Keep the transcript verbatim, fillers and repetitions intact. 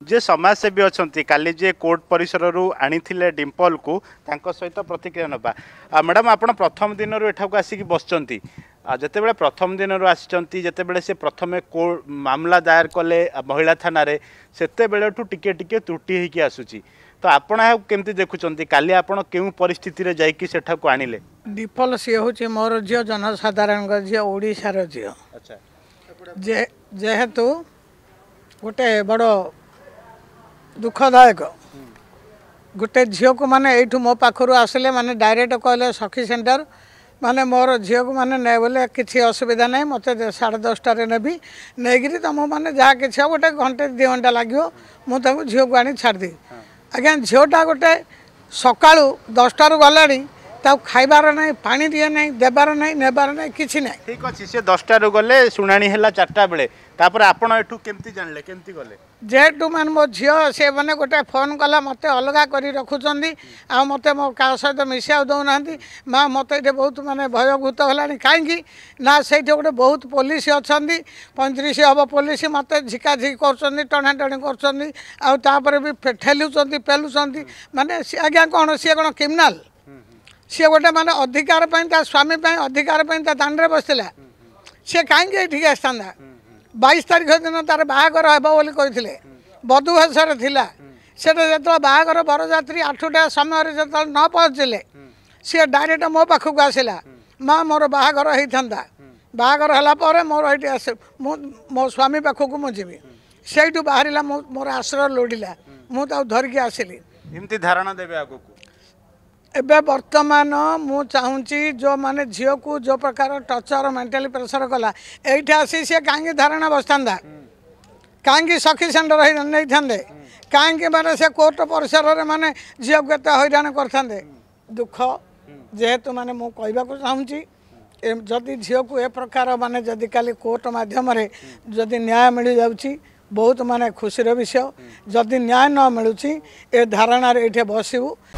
जे समाजसेवी अच्छा काली जे कोर्ट परिसर आनी डिम्पल को सहित प्रतिक्रिया नवा मैडम आप प्रथम दिन एठा को आसिक बसचंती जिते बड़े प्रथम दिन आसी जिते से प्रथम मामला दायर कले महिला थाना सेते बेले टिके टिके त्रुटि होगी आसूची तो आपण केमती देखुं काली आपण केउ परिस्थिति रे जाइकी सेठा को आनिले डिम्पल सी हूँ मोर झील जनसाधारण झील ओडिशार झील अच्छा जे जेहेतु गोटे बड़ दुखदायक गोटे झील को माने एठू मो पाखरु आसले माने डायरेक्ट कहले सखी सेंटर माने मोर झील को माने ने बोले किसी असुविधा नहीं मत साढ़े दसटार नेबी नहीं तुम मैंने जहाँ कि गोटे घंटे दि घंटा लगे मुझे झील को आनी छाड़ी आज्ञा झीलटा गोटे सका दसटार गला खाइबार नहीं पानी दिए नहीं देबार नहीं नेबार नहीं किसी नहीं ठीक अच्छे सी दसटार गले शुणाणी है चार्टा बेले तापर आपण एठू केमती जानले केमती गले जेहेतु मान मो झी से मैंने गोटे फोन कला मत अलग कर रखुच्च आ मत मो क्या सहित मिसा दौना माँ मत ये बहुत मानने भयभूत है कहीं ना से गोटे बहुत पुलिस अच्छा पैंतीस हम पुलिस मत झिकाझिकी कर टणाटणी कर भी ठेलुंट पेलुंट मानने आज्ञा कौन सी कौन क्रिमिनाल सी गोटे माने अधिकार स्वामी अधिकार दाण्ड बसला सी कहीं आसता बाईस तारीख दिन तार बाहागर हे बोली कहते बधुभेषर थिला से जो बाहागर बरजात्री आठटा समय जो न पहुँचले सी डायरेक्ट मो पाखक आसला माँ मोर बाहागर होता बाहागर है मोर ये आस मो स्वामी पाखक मुझे से बाहर मोर आश्रय लोड़ा मुझे धरिकी आसली एमती धारणा देवे आगो एबे वर्तमान मु चाहूँगी जो माने झील को जो प्रकार टर्चर मेंटली प्रेसर कला ये आसी सी कहीं धारणा बसता कहीं सखी सेंटर नहीं था कहीं माने से कोर्ट परिसर माने झील को एत हैरान करते दुख जेहेतु माने मु कहवाक चाहूँगी जदि झील को ए प्रकार माने जदि काली कोर्ट माध्यम जदि न्याय मिल जाऊँगी बहुत माने खुशीर विषय जदि न्याय न मिलूँ ए धारणा ये बसबू